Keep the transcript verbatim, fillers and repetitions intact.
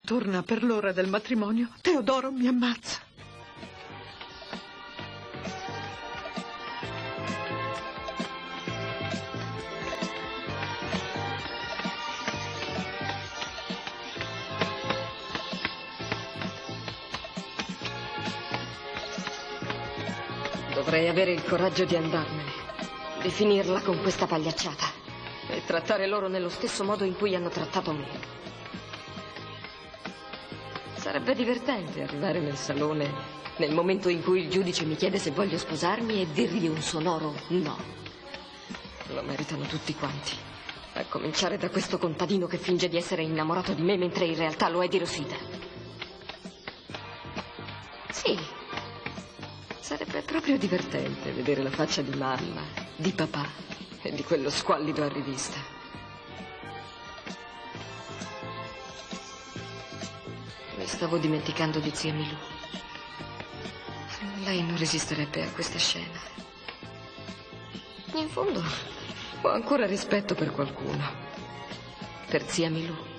Torna per l'ora del matrimonio, Teodoro mi ammazza. Dovrei avere il coraggio di andarmene, di finirla con questa pagliacciata e trattare loro nello stesso modo in cui hanno trattato me. Sarebbe divertente arrivare nel salone nel momento in cui il giudice mi chiede se voglio sposarmi e dirgli un sonoro no. Lo meritano tutti quanti, a cominciare da questo contadino che finge di essere innamorato di me mentre in realtà lo è di Rosita. Sì, sarebbe proprio divertente vedere la faccia di mamma, di papà e di quello squallido arrivista. Mi stavo dimenticando di zia Milù. Lei non resisterebbe a questa scena. In fondo, ho ancora rispetto per qualcuno. Per zia Milù.